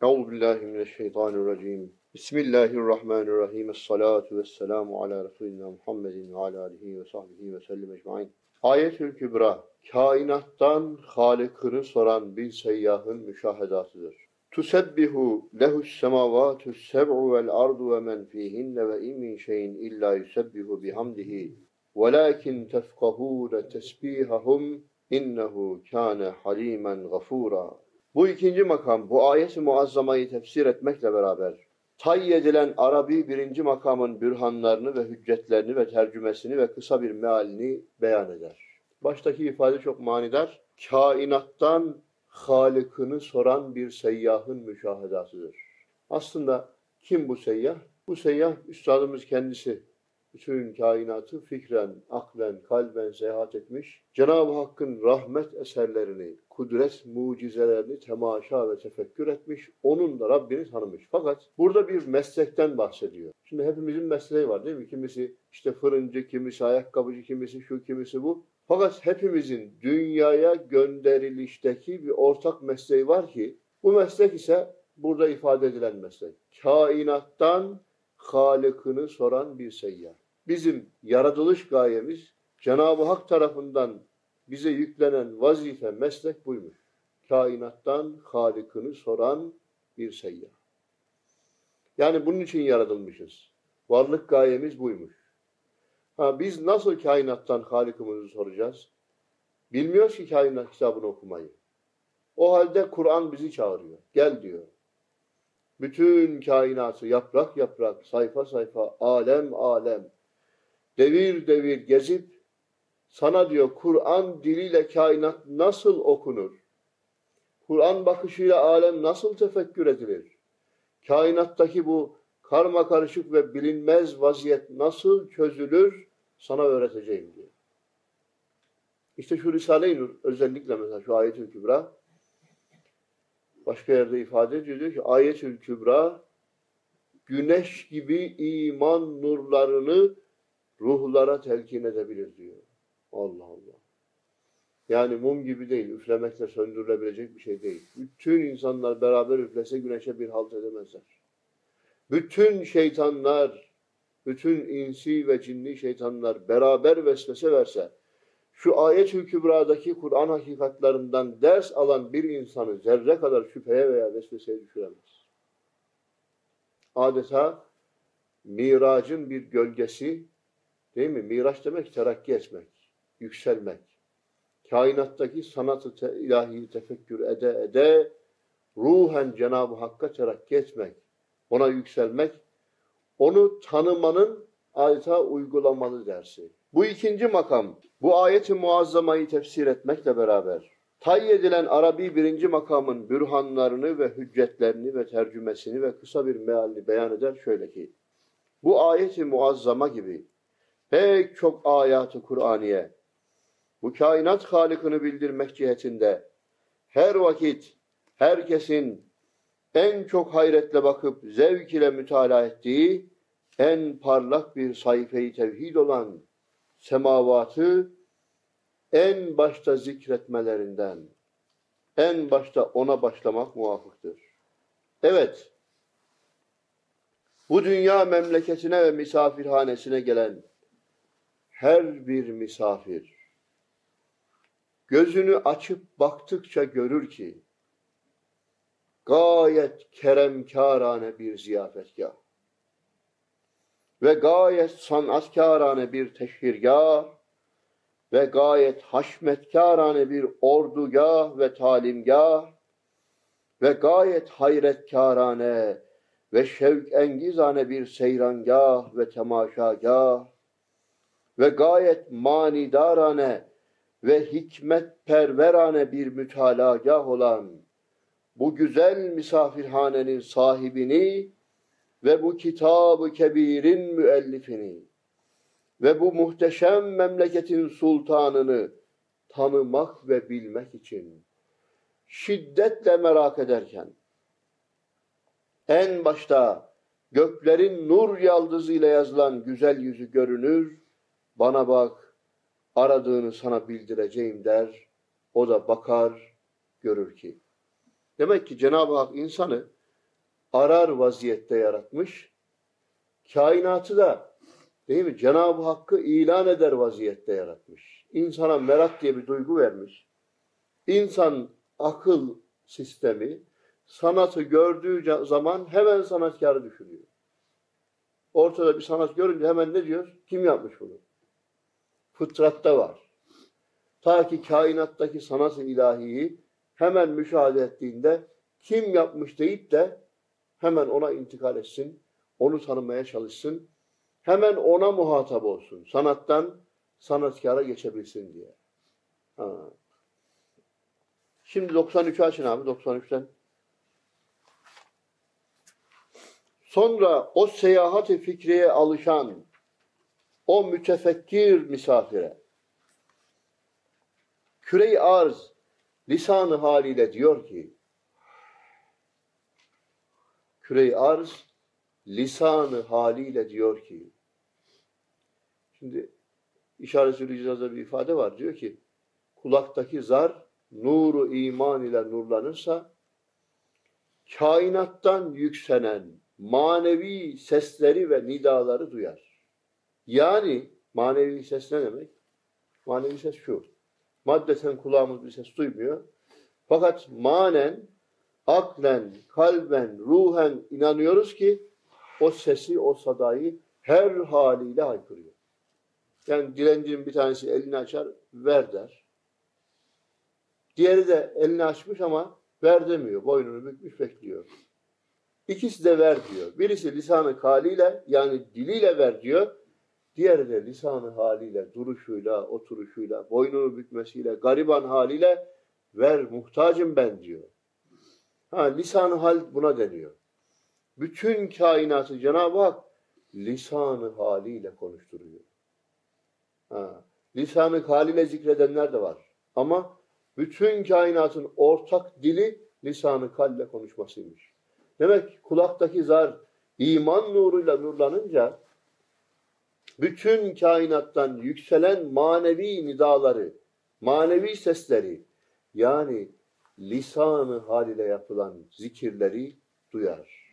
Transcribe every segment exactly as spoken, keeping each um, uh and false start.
Euzubillahimineşşeytanirracim. Bismillahirrahmanirrahim. Es-salatu vesselamu ala Resulina Muhammedin ve ala alihi ve sahbihi ve sellem ecmaîn. Ayetül Kübra, kainattan Halık'ını soran bir seyyahın müşahedatıdır. Tusebbihu lehus semavatus seb'u vel ardu ve men fihinne ve in min şeyin illa yusebbihu bihamdihi velakin tefkahûne tesbihahum innehu kâne halimen gafûrâ. Bu ikinci makam, bu ayet-i muazzamayı tefsir etmekle beraber tay edilen Arabi birinci makamın bürhanlarını ve hüccetlerini ve tercümesini ve kısa bir mealini beyan eder. Baştaki ifade çok manidar. Kainattan Halık'ını soran bir seyyahın müşahedatıdır. Aslında kim bu seyyah? Bu seyyah üstadımız kendisi. Bütün kainatı fikren, aklen, kalben seyahat etmiş. Cenab-ı Hakk'ın rahmet eserlerini, kudret mucizelerini temaşa ve tefekkür etmiş. Onun da Rabbini tanımış. Fakat burada bir meslekten bahsediyor. Şimdi hepimizin mesleği var değil mi? Kimisi işte fırıncı, kimisi ayakkabıcı, kimisi şu, kimisi bu. Fakat hepimizin dünyaya gönderilişteki bir ortak mesleği var ki bu meslek ise burada ifade edilen meslek. Kainattan Halık'ını soran bir seyyah. Bizim yaratılış gayemiz Cenab-ı Hak tarafından bize yüklenen vazife, meslek buymuş. Kainattan Halık'ını soran bir seyyah. Yani bunun için yaratılmışız. Varlık gayemiz buymuş. Ha, biz nasıl kainattan Halık'ımızı soracağız? Bilmiyoruz ki kainat kitabını okumayı. O halde Kur'an bizi çağırıyor. Gel diyor. Bütün kainatı yaprak yaprak, sayfa sayfa, alem alem, devir devir gezip sana diyor Kur'an diliyle kainat nasıl okunur? Kur'an bakışıyla alem nasıl tefekkür edilir? Kainattaki bu karma karışık ve bilinmez vaziyet nasıl çözülür? Sana öğreteceğim diyor. İşte şu Risale-i Nur özellikle mesela şu Ayetül Kübra başka yerde ifade ediyor, diyor ki Ayetül Kübra güneş gibi iman nurlarını ruhlara telkin edebilir diyor. Allah Allah. Yani mum gibi değil, üflemekle söndürülebilecek bir şey değil. Bütün insanlar beraber üflese güneşe bir halt edemezler. Bütün şeytanlar, bütün insi ve cinni şeytanlar beraber vesvese verse, şu Ayet-ül Kübra'daki Kur'an hakikatlerinden ders alan bir insanı zerre kadar şüpheye veya vesveseye düşüremez. Adeta miracın bir gölgesi, değil mi? Miraç demek terakki etmek, yükselmek. Kainattaki sanatı te ilahiyi tefekkür ede ede ruhen Cenab-ı Hakk'a terakki etmek, ona yükselmek, onu tanımanın adeta uygulamalı dersi. Bu ikinci makam, bu ayet-i muazzamayı tefsir etmekle beraber tay edilen Arabi birinci makamın bürhanlarını ve hüccetlerini ve tercümesini ve kısa bir mealini beyan eder şöyle ki, bu ayet-i muazzama gibi pek çok ayat-ı Kur'aniye bu kainat Halık'ını bildirmek cihetinde her vakit herkesin en çok hayretle bakıp zevk ile mütalaa ettiği en parlak bir sayfe-i tevhid olan semavatı en başta zikretmelerinden, en başta ona başlamak muvafıktır. Evet, bu dünya memleketine ve misafirhanesine gelen her bir misafir, gözünü açıp baktıkça görür ki, gayet keremkârane bir ziyafetgâh ve gayet sanatkârane bir teşhirgâh ve gayet haşmetkârane bir ordugâh ve talimgâh ve gayet hayretkârane ve şevkengizane bir seyrangâh ve temaşâgâh ve gayet manidarane ve hikmetperverane bir mütalagâh olan bu güzel misafirhanenin sahibini ve bu kitab-ı kebirin müellifini ve bu muhteşem memleketin sultanını tanımak ve bilmek için şiddetle merak ederken en başta göklerin nur yaldızıyla yazılan güzel yüzü görünür, bana bak, aradığını sana bildireceğim der, o da bakar, görür ki. Demek ki Cenab-ı Hak insanı arar vaziyette yaratmış. Kainatı da değil mi? Cenab-ı Hakk'ı ilan eder vaziyette yaratmış. İnsana merak diye bir duygu vermiş. İnsan akıl sistemi sanatı gördüğü zaman hemen sanatkarı düşünüyor. Ortada bir sanat görünce hemen ne diyor? Kim yapmış bunu? Fıtratta var. Ta ki kainattaki sanat-ı ilahiyi hemen müşahede ettiğinde kim yapmış deyip de hemen ona intikal etsin, onu tanımaya çalışsın, hemen ona muhatap olsun. Sanattan sanatkara geçebilsin diye. Ha. Şimdi doksan üçü açın abi, doksan üçten. Sonra o seyahati fikreye alışan, o mütefekkir misafire, küre-i arz lisanı haliyle diyor ki, küre-i arz lisanı haliyle diyor ki, şimdi işaret-ül icazda bir ifade var, diyor ki, kulaktaki zar nuru iman ile nurlanırsa, kainattan yükselen manevi sesleri ve nidaları duyar. Yani manevi ses ne demek? Manevi ses şu. Maddeten kulağımız bir ses duymuyor. Fakat manen, aklen, kalben, ruhen inanıyoruz ki o sesi, o sadayı her haliyle haykırıyor. Yani dilencinin bir tanesi elini açar, ver der. Diğeri de elini açmış ama ver demiyor. Boynunu bükmüş bekliyor. İkisi de ver diyor. Birisi lisanı haliyle yani diliyle ver diyor. Diğeri de lisanı haliyle, duruşuyla, oturuşuyla, boynunu bükmesiyle, gariban haliyle ver muhtacım ben diyor. Ha, lisanı hal buna deniyor. Bütün kainatı Cenab-ı Hak lisanı haliyle konuşturuyor. Ha, lisanı haliyle zikredenler de var. Ama bütün kainatın ortak dili lisanı kalle konuşmasıymış. Demek kulaktaki zar iman nuruyla nurlanınca bütün kainattan yükselen manevi nidaları, manevi sesleri yani lisanı haliyle yapılan zikirleri duyar.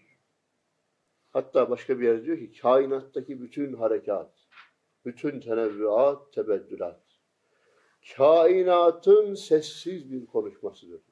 Hatta başka bir yerde diyor ki kainattaki bütün harekat, bütün tenevvüat, tebeddülat kainatın sessiz bir konuşmasıdır.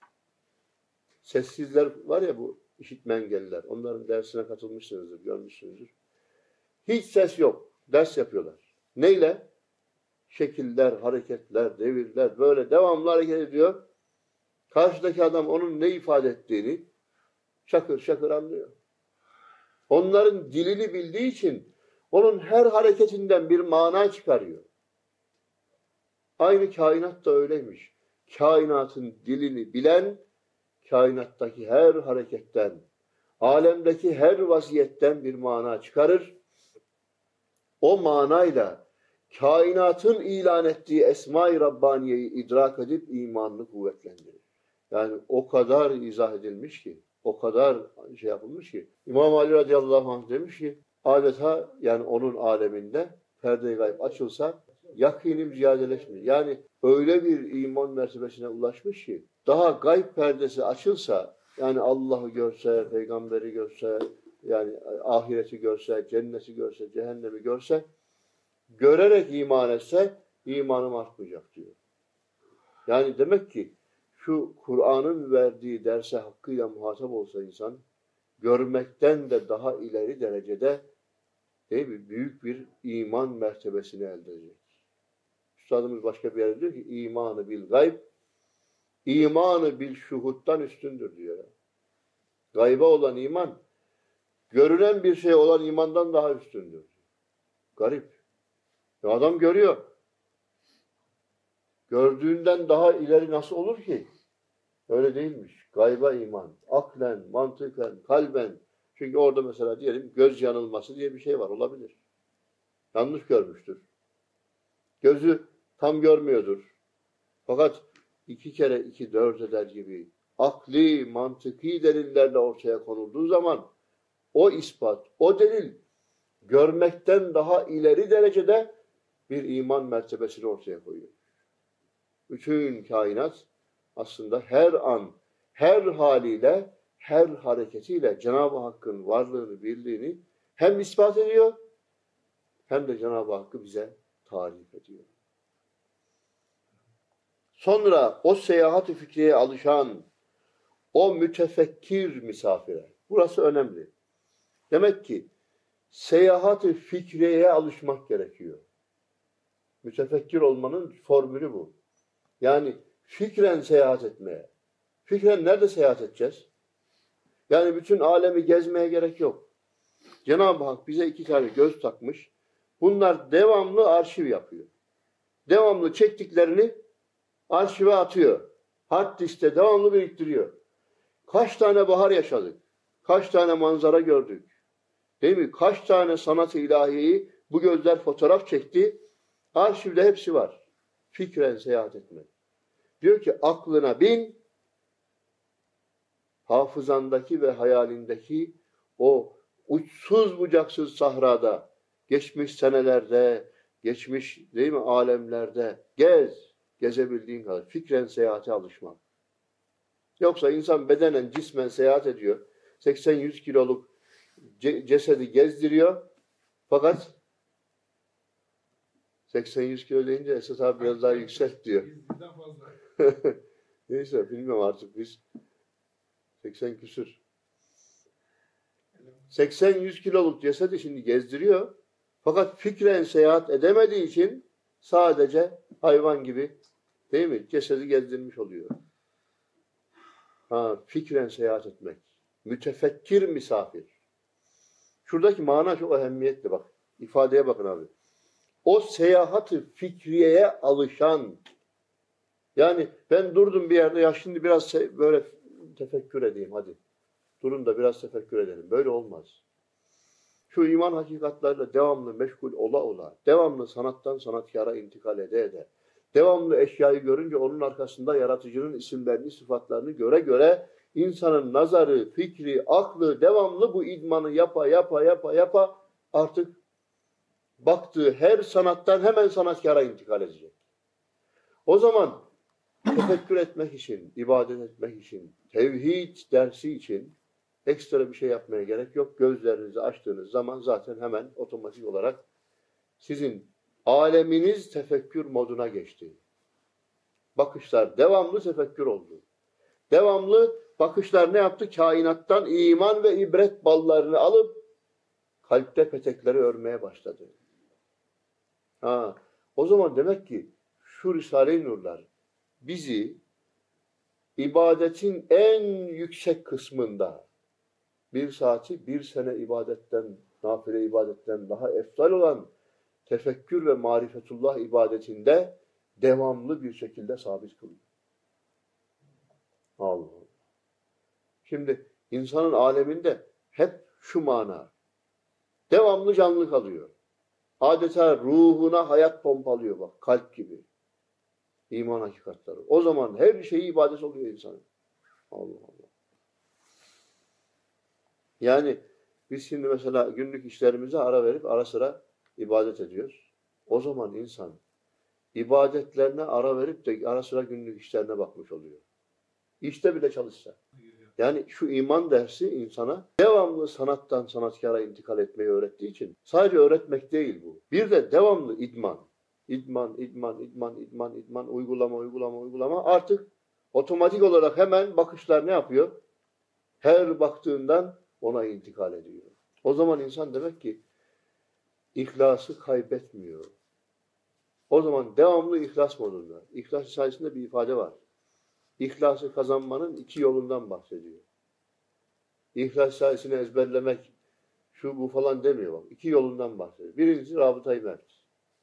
Sessizler var ya bu işitme engelliler. Onların dersine katılmışsınızdır, görmüşsünüzdür. Hiç ses yok. Ders yapıyorlar. Neyle? Şekiller, hareketler, devirler böyle devamlı hareket ediyor. Karşıdaki adam onun ne ifade ettiğini şakır şakır anlıyor. Onların dilini bildiği için onun her hareketinden bir mana çıkarıyor. Aynı kainat da öyleymiş. Kainatın dilini bilen, kainattaki her hareketten, alemdeki her vaziyetten bir mana çıkarır. O manayla kainatın ilan ettiği Esma-i Rabbaniye'yi idrak edip imanını kuvvetlendirir. Yani o kadar izah edilmiş ki, o kadar şey yapılmış ki, İmam Ali radıyallahu anh demiş ki, adeta yani onun aleminde perde-i gayb açılsa yakinim ziyadeleşmiyor. Yani öyle bir iman mertebesine ulaşmış ki, daha gayb perdesi açılsa, yani Allah'ı görse, peygamberi görse, yani ahireti görse, cenneti görse, cehennemi görse, görerek iman etse, imanım artmayacak diyor. Yani demek ki, şu Kur'an'ın verdiği derse hakkıyla muhatap olsa insan, görmekten de daha ileri derecede değil mi? Büyük bir iman mertebesini elde edecek. Üstadımız başka bir yerde diyor ki, imanı bil gayb, imanı bil şuhuttan üstündür diyor. Gayba olan iman, görünen bir şey olan imandan daha üstündür. Garip. Ya adam görüyor. Gördüğünden daha ileri nasıl olur ki? Öyle değilmiş. Gayba iman. Aklen, mantıken, kalben. Çünkü orada mesela diyelim göz yanılması diye bir şey var. Olabilir. Yanlış görmüştür. Gözü tam görmüyordur. Fakat iki kere iki dört eder gibi akli, mantıki delillerle ortaya konulduğu zaman o ispat, o delil görmekten daha ileri derecede bir iman mertebesini ortaya koyuyor. Bütün kainat aslında her an, her haliyle, her hareketiyle Cenab-ı Hakk'ın varlığını, birliğini hem ispat ediyor hem de Cenab-ı Hakk'ı bize tarif ediyor. Sonra o seyahat-ı fikriyeye alışan o mütefekkir misafire. Burası önemli. Demek ki seyahat-ı fikriyeye alışmak gerekiyor. Mütefekkir olmanın formülü bu. Yani fikren seyahat etmeye. Fikren nerede seyahat edeceğiz? Yani bütün alemi gezmeye gerek yok. Cenab-ı Hak bize iki tane göz takmış. Bunlar devamlı arşiv yapıyor. Devamlı çektiklerini arşive atıyor. Hard diskte devamlı biriktiriyor. Kaç tane bahar yaşadık? Kaç tane manzara gördük? Değil mi? Kaç tane sanat-ı ilahiyeyi bu gözler fotoğraf çekti? Arşivde hepsi var. Fikren seyahat etmek. Diyor ki aklına bin, hafızandaki ve hayalindeki o uçsuz bucaksız sahrada, geçmiş senelerde, geçmiş değil mi alemlerde gez, gezebildiğin kadar. Fikren seyahate alışmak. Yoksa insan bedenen, cismen seyahat ediyor. seksen yüz kiloluk cesedi gezdiriyor. Fakat seksen yüz kilo deyince Esat abi biraz daha yüksek diyor. Bizden fazla. Neyse bilmiyorum artık biz seksen küsür. seksen yüz kiloluk cesedi şimdi gezdiriyor. Fakat fikren seyahat edemediği için sadece hayvan gibi değil mi? Cesedi gezdirmiş oluyor. Ha, fikren seyahat etmek. Mütefekkir misafir. Şuradaki mana çok önemliyetli bak. İfadeye bakın abi. O seyahat-ı fikriyeye alışan, yani ben durdum bir yerde, ya şimdi biraz böyle tefekkür edeyim hadi. Durun da biraz tefekkür edelim. Böyle olmaz. Şu iman hakikatlarıyla devamlı meşgul ola ola, devamlı sanattan sanatkara intikal ede ede, devamlı eşyayı görünce onun arkasında yaratıcının isimlerini, sıfatlarını göre göre insanın nazarı, fikri, aklı devamlı bu idmanı yapa yapa yapa yapa artık baktığı her sanattan hemen sanatkara intikal edecek. O zaman tefekkür etmek için, ibadet etmek için, tevhid dersi için ekstra bir şey yapmaya gerek yok. Gözlerinizi açtığınız zaman zaten hemen otomatik olarak sizin aleminiz tefekkür moduna geçti. Bakışlar devamlı tefekkür oldu. Devamlı bakışlar ne yaptı? Kainattan iman ve ibret ballarını alıp kalpte petekleri örmeye başladı. Ha, o zaman demek ki şu Risale-i Nurlar bizi ibadetin en yüksek kısmında bir saati bir sene ibadetten, nafile ibadetten daha eftal olan tefekkür ve marifetullah ibadetinde devamlı bir şekilde sabit kılıyor. Allah Allah. Şimdi insanın aleminde hep şu mana. Devamlı canlı kalıyor. Adeta ruhuna hayat pompalıyor bak, kalp gibi. İman hakikatleri. O zaman her şeyi ibadet oluyor insanın. Allah Allah. Yani biz şimdi mesela günlük işlerimize ara verip ara sıra ibadet ediyoruz. O zaman insan ibadetlerine ara verip de ara sıra günlük işlerine bakmış oluyor. İşte bile çalışsa. Yani şu iman dersi insana devamlı sanattan sanatkara intikal etmeyi öğrettiği için sadece öğretmek değil bu. Bir de devamlı idman. İdman, idman, idman, idman, idman, uygulama, uygulama, uygulama. Artık otomatik olarak hemen bakışlar ne yapıyor? Her baktığından ona intikal ediyor. O zaman insan demek ki ihlası kaybetmiyor. O zaman devamlı ihlas modunda. İhlas sayesinde bir ifade var. İhlası kazanmanın iki yolundan bahsediyor. İhlas sayesini ezberlemek, şu bu falan demiyor bak. İki yolundan bahsediyor. Birincisi rabıta-i merkez.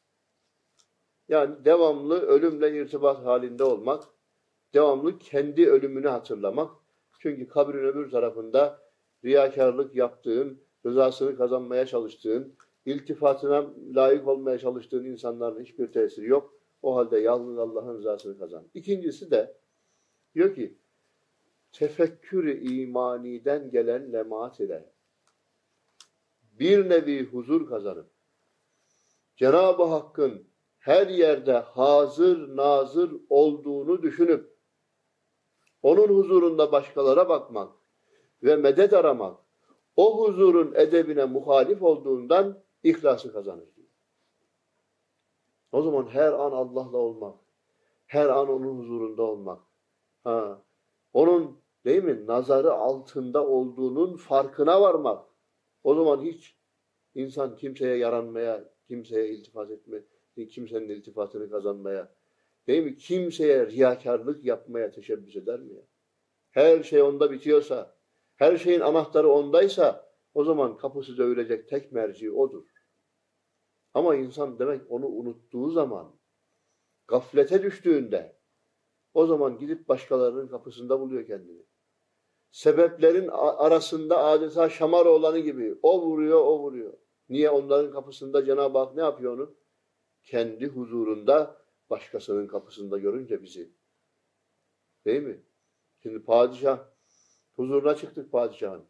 Yani devamlı ölümle irtibat halinde olmak, devamlı kendi ölümünü hatırlamak. Çünkü kabrin öbür tarafında riyakarlık yaptığın, rızasını kazanmaya çalıştığın, iltifatına layık olmaya çalıştığın insanların hiçbir tesiri yok. O halde yalnız Allah'ın rızasını kazan. İkincisi de diyor ki, tefekkür-i imaniden gelen lemaat ile bir nevi huzur kazanıp Cenab-ı Hakk'ın her yerde hazır nazır olduğunu düşünüp onun huzurunda başkalara bakmak ve medet aramak o huzurun edebine muhalif olduğundan ihlası kazanır diyor. O zaman her an Allah'la olmak, her an onun huzurunda olmak, ha, onun değil mi nazarı altında olduğunun farkına varmak. O zaman hiç insan kimseye yaranmaya, kimseye iltifat etme, kimsenin iltifatını kazanmaya, değil mi? Kimseye riyakarlık yapmaya teşebbüs eder mi ya? Her şey onda bitiyorsa, her şeyin anahtarı ondaysa o zaman kapısı dövülecek tek merci odur. Ama insan demek onu unuttuğu zaman, gaflete düştüğünde o zaman gidip başkalarının kapısında buluyor kendini. Sebeplerin arasında adeta şamar olanı gibi o vuruyor, o vuruyor. Niye? Onların kapısında Cenab-ı Hak ne yapıyor onu? Kendi huzurunda başkasının kapısında görünce bizi. Değil mi? Şimdi padişah, huzuruna çıktık padişahın.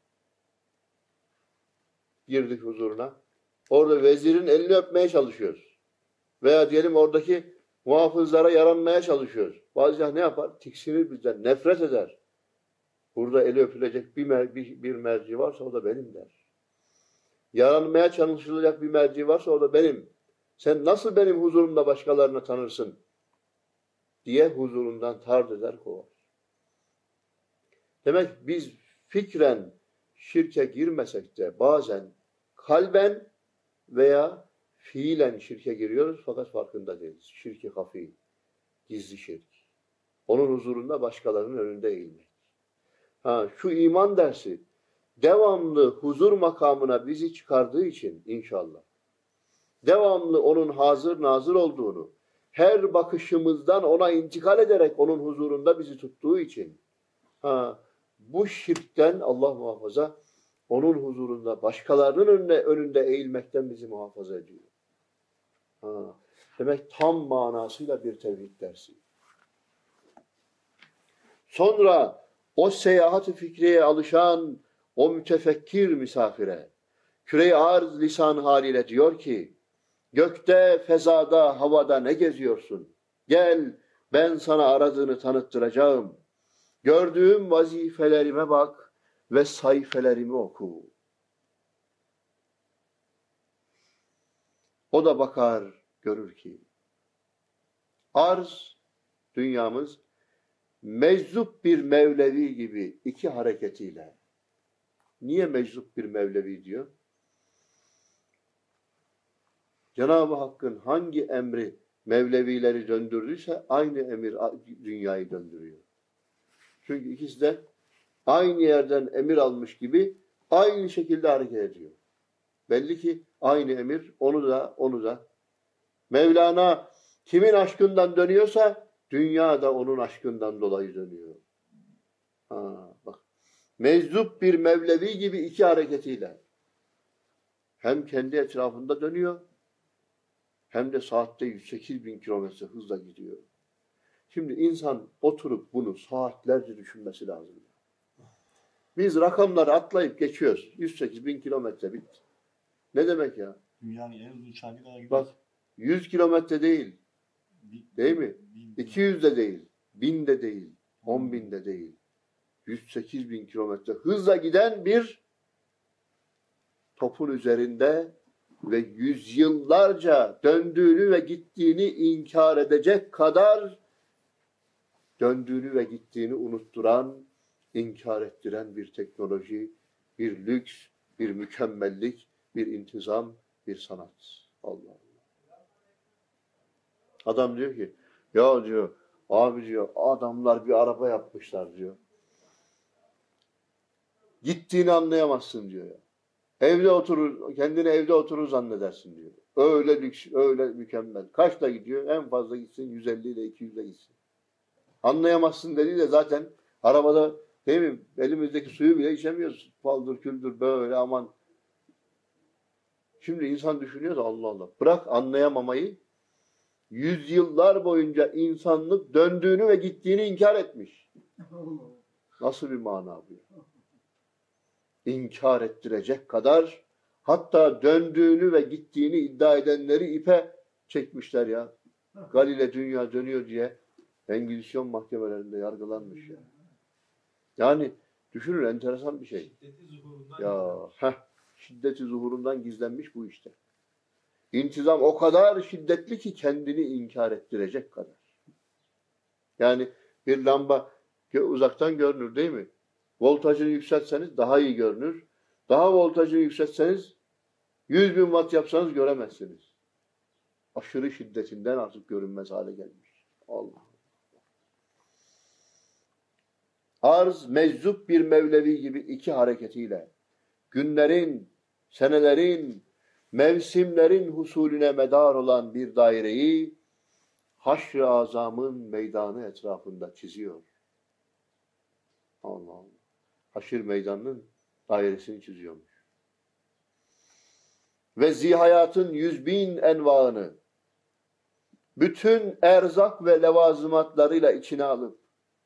Girdik huzuruna. Orada vezirin elini öpmeye çalışıyoruz. Veya diyelim oradaki muhafızlara yaranmaya çalışıyoruz. Padişah ne yapar? Tiksinir bizden, nefret eder. Burada eli öpülecek bir, mer bir, bir merci varsa o da benim der. Yaranmaya çalışılacak bir merci varsa o da benim. Sen nasıl benim huzurumda başkalarını tanırsın? Diye huzurundan tard eder, kovar. Demek biz fikren şirke girmesek de bazen kalben veya fiilen şirke giriyoruz fakat farkında değiliz. Şirki hafi, gizli şirk. Onun huzurunda başkalarının önünde eğilmek. Ha, şu iman dersi devamlı huzur makamına bizi çıkardığı için inşallah, devamlı onun hazır nazır olduğunu, her bakışımızdan ona intikal ederek onun huzurunda bizi tuttuğu için, ha, bu şirkten Allah muhafaza, onun huzurunda başkalarının önüne, önünde eğilmekten bizi muhafaza ediyor. Ha, demek tam manasıyla bir tevhid dersi. Sonra o seyahat-ı fikriyeye alışan o mütefekkir misafire, küre-i arz lisan haliyle diyor ki, gökte, fezada, havada ne geziyorsun? Gel, ben sana aradığını tanıttıracağım. Gördüğüm vazifelerime bak ve sayfelerimi oku. O da bakar, görür ki, arz, dünyamız, meczup bir Mevlevi gibi iki hareketiyle. Niye meczup bir Mevlevi diyor? Cenab-ı Hakk'ın hangi emri Mevlevileri döndürdüyse aynı emir dünyayı döndürüyor. Çünkü ikisi de aynı yerden emir almış gibi aynı şekilde hareket ediyor. Belli ki aynı emir onu da onu da. Mevlana kimin aşkından dönüyorsa dünya da onun aşkından dolayı dönüyor. Ha, bak. Meczup bir Mevlevi gibi iki hareketiyle hem kendi etrafında dönüyor hem de saatte yüz sekiz bin kilometre hızla gidiyor. Şimdi insan oturup bunu saatlerce düşünmesi lazım. Biz rakamları atlayıp geçiyoruz. yüz sekiz bin kilometre bitti. Ne demek ya? Dünyanın en uzun uçağı kadar gidiyor. Bak yüz kilometre değil. Değil mi? iki yüz de değil. bin de değil. on bin de değil. yüz sekiz bin kilometre hızla giden bir topun üzerinde ve yüzyıllarca döndüğünü ve gittiğini inkar edecek kadar döndüğünü ve gittiğini unutturan, inkar ettiren bir teknoloji, bir lüks, bir mükemmellik, bir intizam, bir sanat. Allah Allah. Adam diyor ki, ya diyor, abi diyor, adamlar bir araba yapmışlar diyor. Gittiğini anlayamazsın diyor ya. Evde oturur, kendini evde oturur zannedersin diyor. Öyle lüks, öyle mükemmel. Kaçla gidiyor? En fazla gitsin yüz elli ile iki yüz ile gitsin. Anlayamazsın dediği de zaten arabada değil mi? Elimizdeki suyu bile içemiyoruz. Paldır küldür böyle aman. Şimdi insan düşünüyor da Allah Allah. Bırak anlayamamayı. Yüzyıllar boyunca insanlık döndüğünü ve gittiğini inkar etmiş. Nasıl bir mana bu? İnkar ettirecek kadar hatta döndüğünü ve gittiğini iddia edenleri ipe çekmişler ya. Galile dünya dönüyor diye Engizisyon mahkemelerinde yargılanmış ya. Yani Düşünün, enteresan bir şey. Şiddeti zuhurundan Ya heh, şiddeti zuhurundan gizlenmiş bu işte. İntizam o kadar şiddetli ki kendini inkar ettirecek kadar. Yani bir lamba uzaktan görünür değil mi? Voltajını yükseltseniz daha iyi görünür. Daha voltajını yükseltseniz yüz bin watt yapsanız göremezsiniz. Aşırı şiddetinden artık görünmez hale gelmiş. Allah. Arz meczup bir Mevlevi gibi iki hareketiyle günlerin, senelerin, mevsimlerin husulüne medar olan bir daireyi Haşr-ı Azam'ın meydanı etrafında çiziyor. Allah Allah. Haşr meydanının dairesini çiziyormuş. Ve zihayatın yüz bin envaını bütün erzak ve levazımatlarıyla içine alıp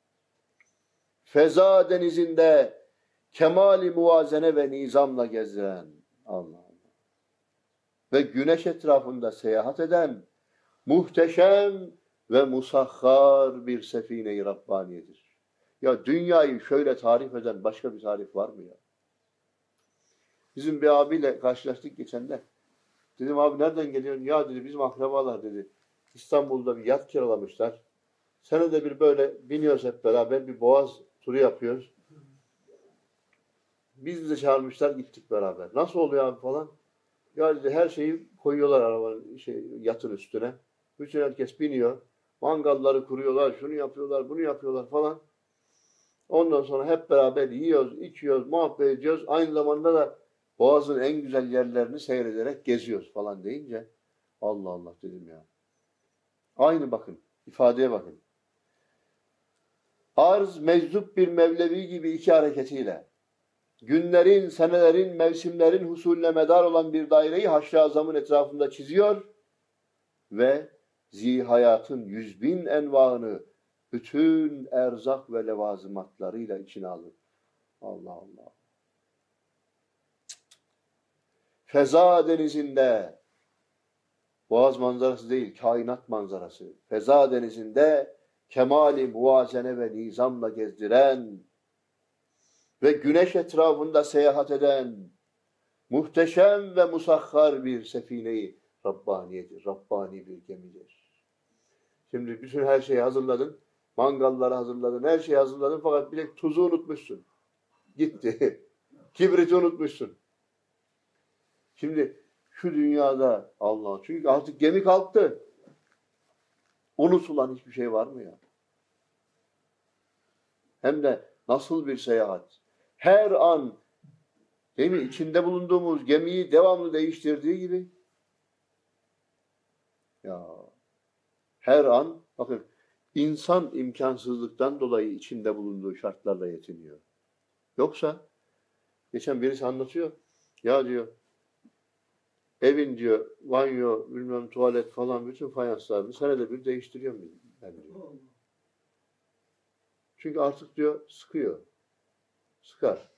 feza denizinde kemali muvazene ve nizamla gezdiren Allah Allah. Ve güneş etrafında seyahat eden muhteşem ve musahhar bir sefine-i Rabbaniyedir. Ya dünyayı şöyle tarif eden başka bir tarif var mı ya? Bizim bir abiyle karşılaştık geçen de. Dedim abi nereden geliyorsun? Ya dedi bizim akrabalar dedi. İstanbul'da bir yat kiralamışlar. Senede bir böyle biniyoruz hep beraber bir boğaz turu yapıyoruz. Biz bize çağırmışlar gittik beraber. Nasıl oluyor abi falan? Ya dedi her şeyi koyuyorlar arabanın şey, yatın üstüne. Bütün herkes biniyor. Mangalları kuruyorlar, şunu yapıyorlar, bunu yapıyorlar falan. Ondan sonra hep beraber yiyoruz, içiyoruz, muhabbet ediyoruz. Aynı zamanda da Boğaz'ın en güzel yerlerini seyrederek geziyoruz falan deyince Allah Allah dedim ya. Aynı bakın, ifadeye bakın. Arz meczup bir Mevlevi gibi iki hareketiyle günlerin, senelerin, mevsimlerin husulüne medar olan bir daireyi Haşr-ı Azam'ın etrafında çiziyor ve zihayatın yüz bin envaını bütün erzak ve levazımatlarıyla içine alır. Allah Allah. Feza denizinde, Boğaz manzarası değil, kainat manzarası. Feza denizinde kemali muvazene ve nizamla gezdiren ve güneş etrafında seyahat eden muhteşem ve musahhar bir sefine-i Rabbaniyedir. Rabbani bir gemidir. Şimdi bütün her şeyi hazırladın. Mangalları hazırladın. Her şeyi hazırladın. Fakat bir tek tuzu unutmuşsun. Gitti. Kibriti unutmuşsun. Şimdi şu dünyada Allah. Çünkü artık gemi kalktı. Unutulan hiçbir şey var mı ya? Hem de nasıl bir seyahat. Her an değil mi? İçinde bulunduğumuz gemiyi devamlı değiştirdiği gibi ya her an bakın insan imkansızlıktan dolayı içinde bulunduğu şartlarla yetiniyor. Yoksa geçen birisi anlatıyor. Ya diyor evin diyor banyo, bilmem tuvalet falan bütün fayanslarını senede bir değiştiriyorum ben diyor. Çünkü artık diyor sıkıyor. Sıkar.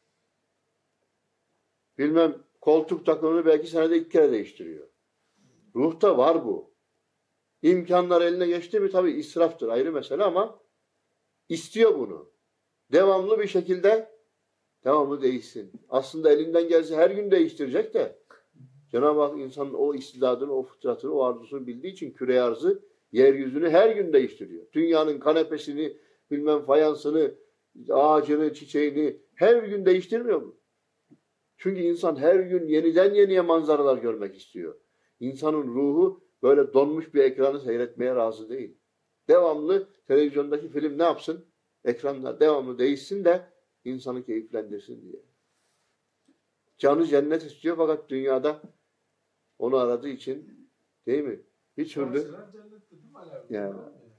Bilmem koltuk takımını belki senede iki kere değiştiriyor. Ruhta var bu. İmkanlar eline geçti mi tabii israftır ayrı mesele ama istiyor bunu. Devamlı bir şekilde devamlı değişsin. Aslında elinden gelse her gün değiştirecek de Cenab-ı Hak insanın o istidadını, o fıtratını, o arzusunu bildiği için küre arzı yeryüzünü her gün değiştiriyor. Dünyanın kanepesini, bilmem fayansını, ağacını, çiçeğini her gün değiştirmiyor mu? Çünkü insan her gün yeniden yeniye manzaralar görmek istiyor. İnsanın ruhu böyle donmuş bir ekranı seyretmeye razı değil. Devamlı televizyondaki film ne yapsın? Ekranlar devamlı değişsin de insanı keyiflendirsin diye. Canı cennet istiyor fakat dünyada onu aradığı için değil mi? Bir türlü yani.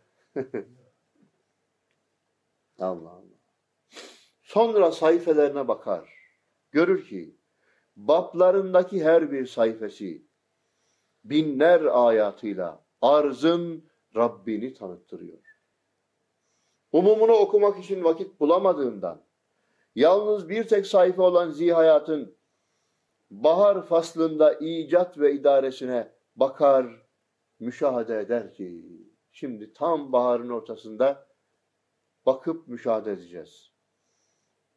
Allah Allah. Sonra sayfelerine bakar. Görür ki bablarındaki her bir sayfası binler ayatıyla arzın Rabbini tanıttırıyor. Umumunu okumak için vakit bulamadığından yalnız bir tek sayfa olan zihayatın bahar faslında icat ve idaresine bakar, müşahede eder ki şimdi tam baharın ortasında bakıp müşahede edeceğiz.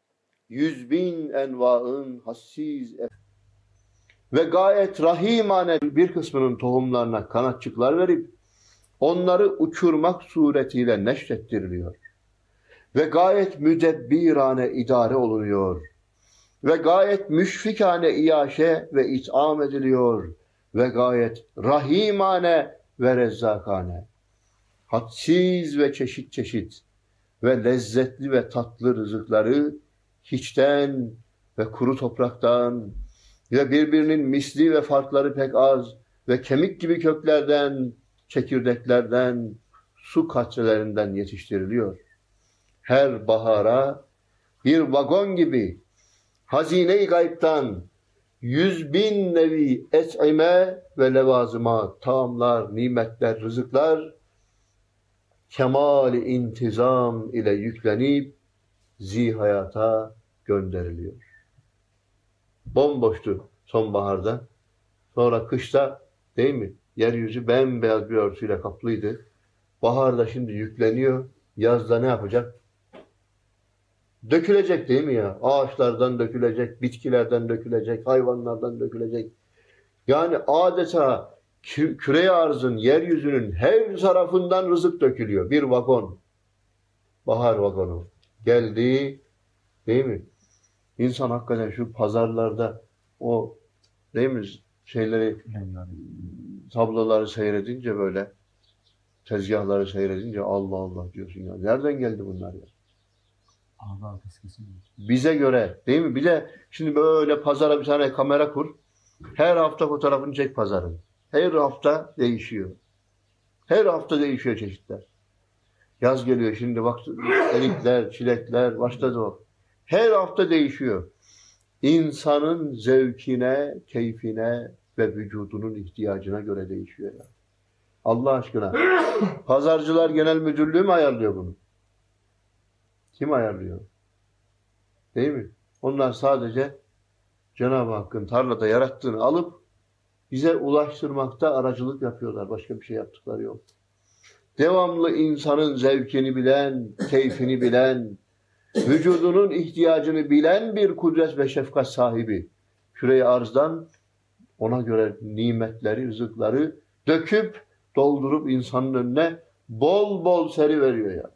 yüz bin envaın hassiz ve gayet rahimane bir kısmının tohumlarına kanatçıklar verip onları uçurmak suretiyle neşrettiriliyor. Ve gayet müdebbirane idare olunuyor. Ve gayet müşfikane iaşe ve it'am ediliyor. Ve gayet rahimane ve rezzakane. Hadsiz ve çeşit çeşit ve lezzetli ve tatlı rızıkları hiçten ve kuru topraktan ve birbirinin misli ve farkları pek az ve kemik gibi köklerden, çekirdeklerden, su katrelerinden yetiştiriliyor. Her bahara bir vagon gibi hazine-i gaybtan yüz bin nevi et'ime ve levazıma, taamlar, nimetler, rızıklar kemal-i intizam ile yüklenip zihayata gönderiliyor. Bomboştu sonbaharda. Sonra kışta değil mi? Yeryüzü bembeyaz bir örtüyle kaplıydı. Baharda şimdi yükleniyor. Yazda ne yapacak? Dökülecek değil mi ya? Ağaçlardan dökülecek, bitkilerden dökülecek, hayvanlardan dökülecek. Yani adeta kü- küre-i arzın, yeryüzünün her tarafından rızık dökülüyor. Bir vagon. Bahar vagonu. Geldi değil mi? İnsan hakikaten şu pazarlarda o değil mi şeyleri, tabloları seyredince böyle tezgahları seyredince Allah Allah diyorsun ya. Nereden geldi bunlar ya? Bize göre değil mi? Bir de şimdi böyle pazara bir tane kamera kur. Her hafta fotoğrafını çek pazarın. Her hafta değişiyor. Her hafta değişiyor çeşitler. Yaz geliyor şimdi bak erikler, çilekler başladı o. Her hafta değişiyor. İnsanın zevkine, keyfine ve vücudunun ihtiyacına göre değişiyor ya. Allah aşkına. Pazarcılar Genel Müdürlüğü mü ayarlıyor bunu? Kim ayarlıyor? Değil mi? Onlar sadece Cenab-ı Hakk'ın tarlada yarattığını alıp bize ulaştırmakta aracılık yapıyorlar. Başka bir şey yaptıkları yok. Devamlı insanın zevkini bilen, keyfini bilen, vücudunun ihtiyacını bilen bir kudret ve şefkat sahibi. Küre-i arzdan ona göre nimetleri, rızıkları döküp, doldurup insanın önüne bol bol seri veriyor ya.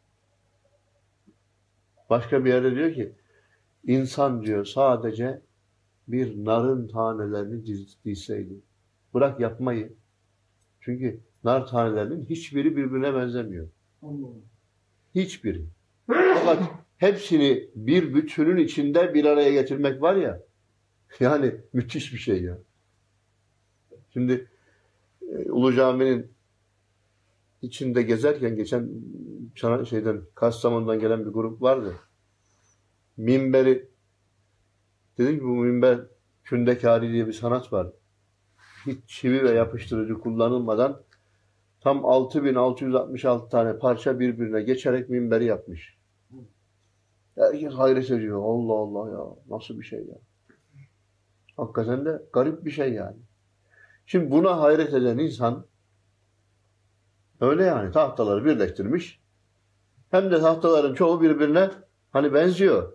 Başka bir yerde diyor ki, insan diyor sadece bir narın tanelerini dizseydi. Bırak yapmayı. Çünkü nar tanelerinin hiçbiri birbirine benzemiyor. Hiçbiri. Fakat hepsini bir bütünün içinde bir araya getirmek var ya, yani müthiş bir şey ya. Şimdi e, Ulu Cami'nin içinde gezerken geçen şeyden Kastamonu'dan gelen bir grup vardı. Minberi dedim ki bu minber kündekari diye bir sanat var. Hiç çivi ve yapıştırıcı kullanılmadan tam altı bin altı yüz altmış altı tane parça birbirine geçerek minberi yapmış. Herkes hayret ediyor. Allah Allah ya. Nasıl bir şey ya. Hakikaten de garip bir şey yani. Şimdi buna hayret eden insan öyle yani tahtaları birleştirmiş. Hem de tahtaların çoğu birbirine hani benziyor.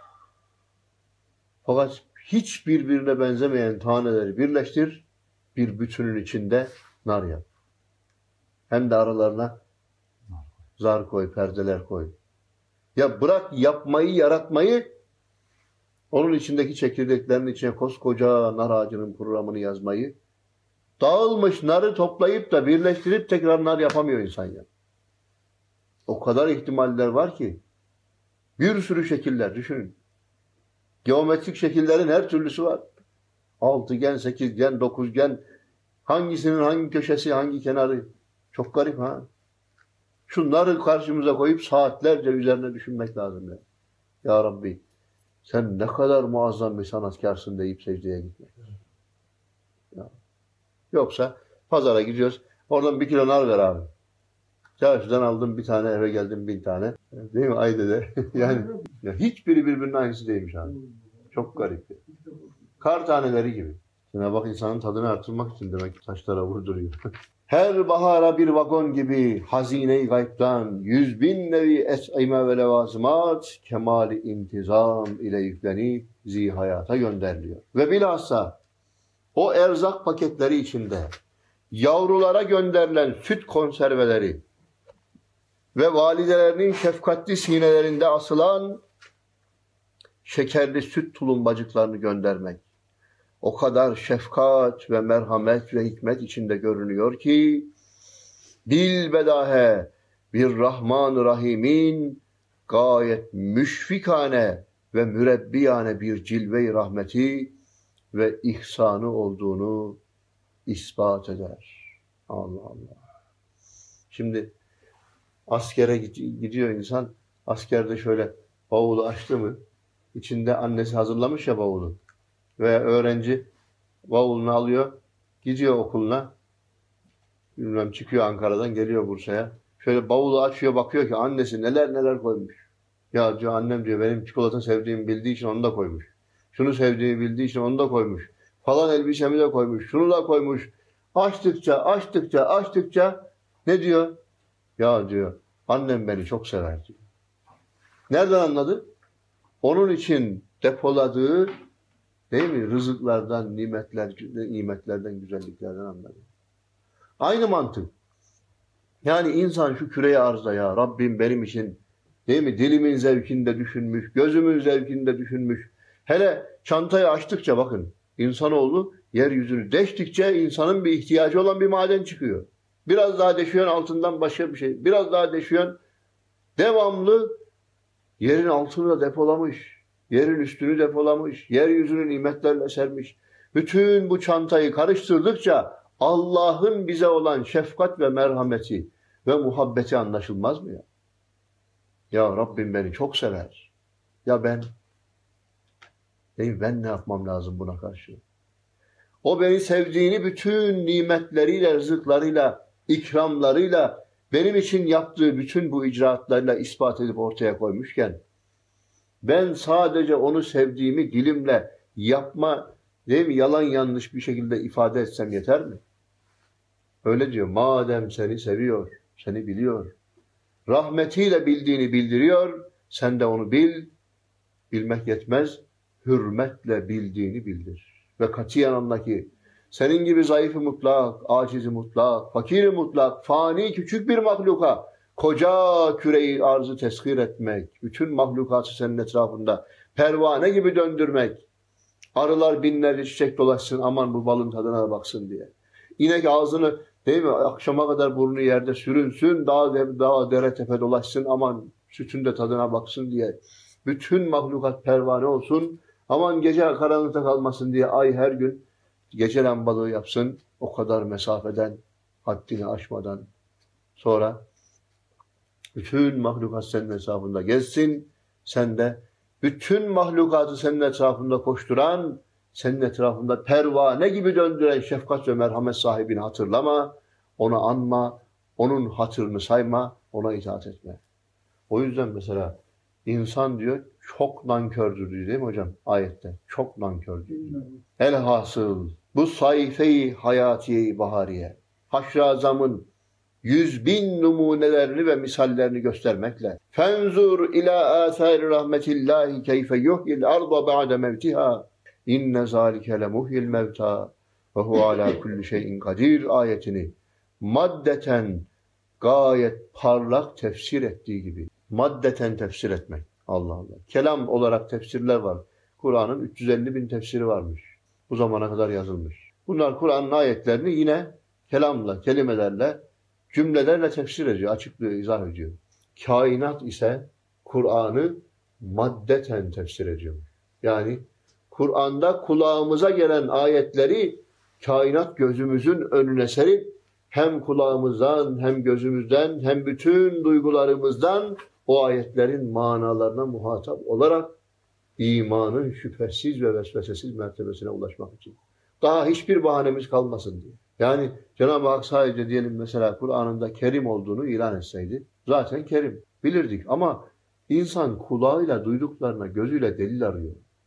Fakat hiç birbirine benzemeyen taneleri birleştir, bir bütünün içinde nar yap. Hem de aralarına zar koy, perdeler koy. Ya bırak yapmayı, yaratmayı, onun içindeki çekirdeklerin içine koskoca nar ağacının programını yazmayı, dağılmış narı toplayıp da birleştirip tekrar nar yapamıyor insan ya. O kadar ihtimaller var ki, bir sürü şekiller düşünün. Geometrik şekillerin her türlüsü var. Altıgen, sekizgen, dokuzgen, hangisinin hangi köşesi, hangi kenarı. Çok garip ha. Şunları karşımıza koyup saatlerce üzerine düşünmek lazım ya. Ya Rabbi, sen ne kadar muazzam bir sanatkarsın deyip secdeye gitmek. Ya. Yoksa pazara gidiyoruz, oradan bir kilo nar ver abi. Çarşıdan aldım bir tane, eve geldim bin tane. Değil mi? Ayde'de. Yani ya hiçbiri birbirinin aynısı değilmiş abi. Çok garip. Kar taneleri gibi. Cenab-ı Hak insanın tadını artırmak için demek ki taşlara vurduruyor. Her bahara bir vagon gibi hazine-i gaybtan yüz bin nevi es'ime ve levazımat kemali intizam ile yüklenip zihayata gönderiliyor. Ve bilhassa o erzak paketleri içinde yavrulara gönderilen süt konserveleri ve validelerinin şefkatli sinelerinde asılan şekerli süt tulumbacıklarını göndermek o kadar şefkat ve merhamet ve hikmet içinde görünüyor ki bilbedahe bir Rahman-ı Rahim'in gayet müşfikane ve mürebbiyane bir cilve-i rahmeti ve ihsanı olduğunu ispat eder. Allah Allah. Şimdi askere gidiyor insan, askerde şöyle bavulu açtı mı, içinde annesi hazırlamış ya bavulu. Veya öğrenci bavulunu alıyor, gidiyor okuluna, bilmem çıkıyor Ankara'dan, geliyor Bursa'ya. Şöyle bavulu açıyor, bakıyor ki annesi neler neler koymuş. Ya diyor, annem diyor benim çikolata sevdiğimi bildiği için onu da koymuş. Şunu sevdiğimi bildiği için onu da koymuş. Falan elbisemi de koymuş, şunu da koymuş. Açtıkça, açtıkça, açtıkça ne diyor? Ya diyor, annem beni çok sever diyor. Nereden anladı? Onun için depoladığı, değil mi? Rızıklardan, nimetler, nimetlerden, güzelliklerden anladı. Aynı mantık. Yani insan şu küre-i arzda ya Rabbim benim için, değil mi? Dilimin zevkinde düşünmüş, gözümün zevkinde düşünmüş. Hele çantayı açtıkça bakın, insanoğlu yeryüzünü deştikçe insanın bir ihtiyacı olan bir maden çıkıyor. Biraz daha deşiyorsun, altından başka bir şey. Biraz daha deşiyorsun, devamlı yerin altını da depolamış. Yerin üstünü depolamış. Yeryüzünü nimetlerle sermiş. Bütün bu çantayı karıştırdıkça Allah'ın bize olan şefkat ve merhameti ve muhabbeti anlaşılmaz mı ya? Ya Rabbim beni çok sever. Ya ben, değil mi? Ben ne yapmam lazım buna karşı? O beni sevdiğini bütün nimetleriyle, rızıklarıyla, ikramlarıyla, benim için yaptığı bütün bu icraatlarla ispat edip ortaya koymuşken, ben sadece onu sevdiğimi dilimle yapma, değil mi? Yalan yanlış bir şekilde ifade etsem yeter mi? Öyle diyor. Madem seni seviyor, seni biliyor, rahmetiyle bildiğini bildiriyor, sen de onu bil, bilmek yetmez, hürmetle bildiğini bildir. Ve katiyen anla ki, senin gibi zayıfı mutlak, acizi mutlak, fakiri mutlak, fani küçük bir mahluka, koca küreyi arzı teshir etmek, bütün mahlukatı senin etrafında pervane gibi döndürmek, arılar binlerce çiçek dolaşsın, aman bu balın tadına baksın diye. İnek ağzını, değil mi, akşama kadar burnu yerde sürünsün, dağ, dağ dere tepe dolaşsın, aman sütün de tadına baksın diye. Bütün mahlukat pervane olsun, aman gece karanlıkta kalmasın diye ay her gün gece lambalığı yapsın, o kadar mesafeden, haddini aşmadan. Sonra bütün mahlukat senin hesabında gezsin, sen de bütün mahlukatı senin etrafında koşturan, senin etrafında pervane gibi döndüren şefkat ve merhamet sahibini hatırlama, onu anma, onun hatırını sayma, ona itaat etme. O yüzden mesela insan diyor çok nankördür diyor, değil mi hocam ayette? Çok nankördür diyor. Elhasıl bu sayfe-i hayatiye-i bahariye, haşr-ı azamın yüz bin numunelerini ve misallerini göstermekle fenzur ila âthâri rahmetillahi keyfe yuhyil arda ba'de mevtiha inne zâlike lemuhyil mevta ve hu alâ kulli şeyin kadir ayetini maddeten gayet parlak tefsir ettiği gibi maddeten tefsir etmek. Allah Allah. Kelam olarak tefsirler var. Kur'an'ın üç yüz elli bin tefsiri varmış. Bu zamana kadar yazılmış. Bunlar Kur'an'ın ayetlerini yine kelamla, kelimelerle, cümlelerle tefsir ediyor, açıklıyor, izah ediyor. Kainat ise Kur'an'ı maddeten tefsir ediyor. Yani Kur'an'da kulağımıza gelen ayetleri kainat gözümüzün önüne serip hem kulağımızdan hem gözümüzden hem bütün duygularımızdan o ayetlerin manalarına muhatap olarak imanın şüphesiz ve vesvesesiz mertebesine ulaşmak için. Daha hiçbir bahanemiz kalmasın diye. Yani Cenab-ı Hak sadece diyelim mesela Kur'an'ında Kerim olduğunu ilan etseydi zaten Kerim bilirdik ama insan kulağıyla duyduklarına gözüyle delil arıyor.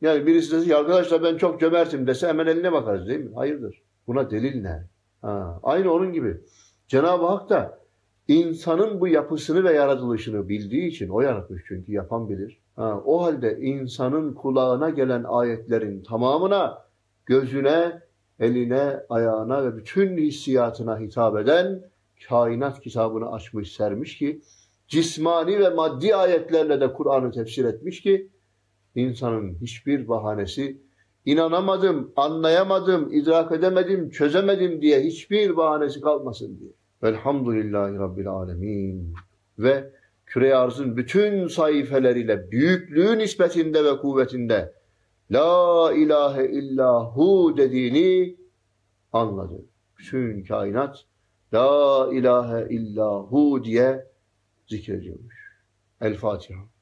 Yani birisi dese ki arkadaşlar ben çok cömertim dese hemen eline bakarız değil mi? Hayırdır? Buna delil ne? Ha, aynı onun gibi. Cenab-ı Hak da insanın bu yapısını ve yaratılışını bildiği için, o yaratmış çünkü yapan bilir. Ha, o halde insanın kulağına gelen ayetlerin tamamına, gözüne, eline, ayağına ve bütün hissiyatına hitap eden kainat kitabını açmış, sermiş ki, cismani ve maddi ayetlerle de Kur'an'ı tefsir etmiş ki, insanın hiçbir bahanesi, inanamadım, anlayamadım, idrak edemedim, çözemedim diye hiçbir bahanesi kalmasın diye. Velhamdülillahi Rabbil Alemin. Ve küre arzın bütün sayfeleriyle büyüklüğü nispetinde ve kuvvetinde La ilahe illahu dediğini anladı. Bütün kainat La ilahe illahu diye zikrediyormuş. El Fatiha.